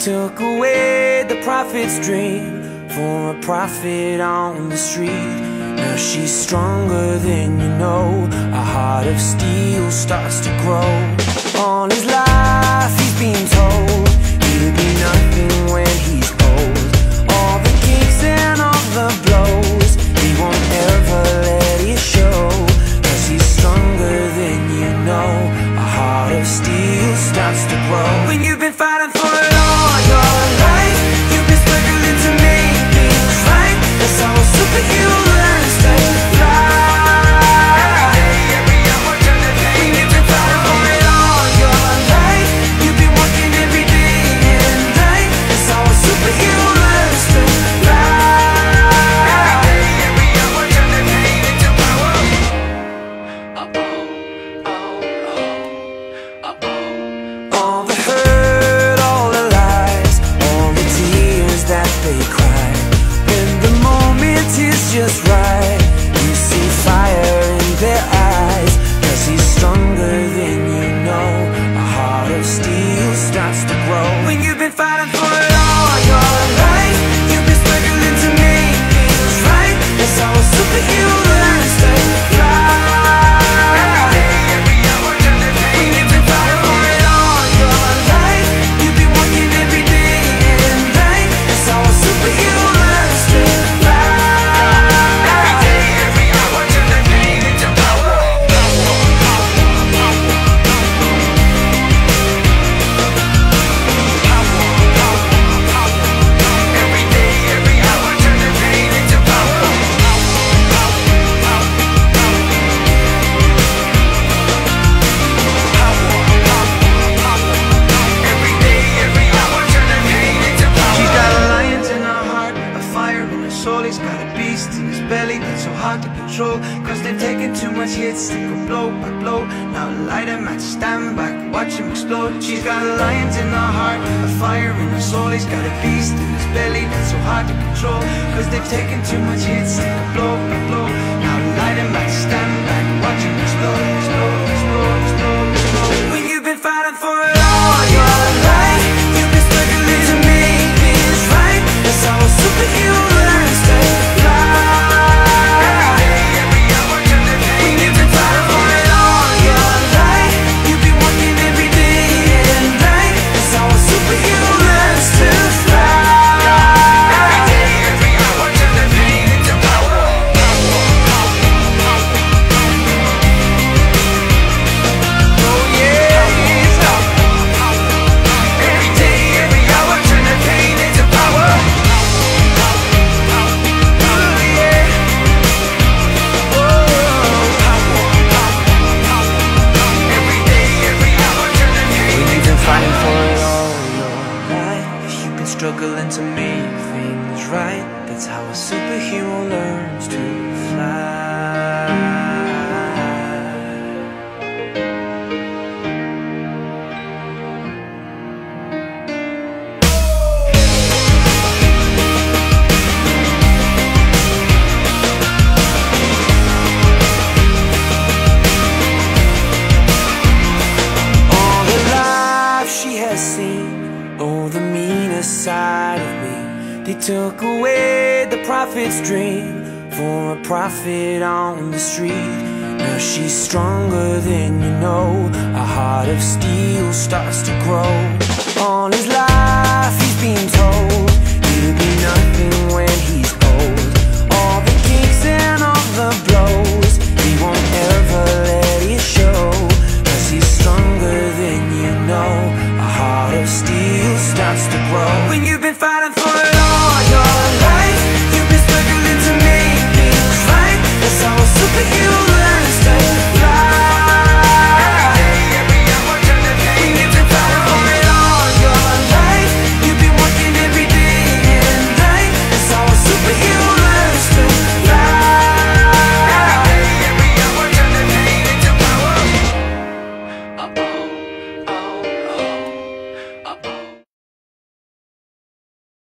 took away the prophet's dream for a prophet on the street. Now she's stronger than you know. A heart of steel starts to grow. All his life he's been told he'll be nothing when he's old. All the kicks and all the blows, he won't ever let it show. 'Cause he's stronger than you know. A heart of steel starts to grow. When you've been fighting for it all your life, you've been struggling to make things right. That's how a superhero learns to fly. Every hour turn the page. When you've been fighting for it all your life, you've been working every day and night. That's how a superhero learns to fly. Every hour turn the pain into power. All the hurt, all the lies, all the tears that they cry. When the moment is just right, you see fire in their eyes. 'Cause he's stronger than you know. A heart of steel starts to grow. When you've been fighting for it all your life, you've been struggling to make things right. That's how a superhero learns to fly. Every hour turn the page. When you've been fighting for it all your life, you've been working every day and night. That's how a superhero learns to fly. Every hour turn the pain into power. Every day, every hour turn the pain into power. Every day, every hour turn the pain into power. She's got lions in her heart, a fire in her soul. He's got a beast in his belly that's so hard to control. 'Cause they've taken too much hits, they go blow by blow. Now light a match, stand back, watch him explode. She's got lions in her heart, a fire in her soul. He's got a beast in his belly that's so hard to control. 'Cause they've taken too much hits, they go blow by blow. Now light a match, stand back, watch him explode, explode, explode, explode, explode. When you've been fighting for it all your life, you've been struggling to make things right. That's how a superhero learns to fly. Every hour turn the page. When you've been fighting for it all your life, you've been working every day and night. That's how a superhero learns to fly. Every day, every hour turn the pain into power. Oh yeah, every day, every hour turn the pain into power. Oh yeah, every day, every hour turn the pain. When you've been fighting for it all your life, you've been struggling to make things right. That's how a superhero learns to fly. All the life she has seen, oh, the meanest side of me. They took away the prophet's dream for a prophet on the street. Now she's stronger than you know. A heart of steel starts to grow. All his life he's been told he'll be nothing